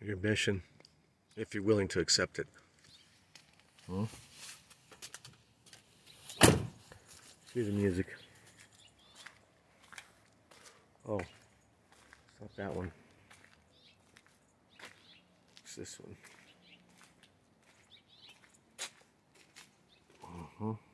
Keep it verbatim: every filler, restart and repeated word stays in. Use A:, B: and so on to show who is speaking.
A: your mission, if you're willing to accept it. Hmm? Cue the music. Oh, it's not that one. It's this one. Uh-huh.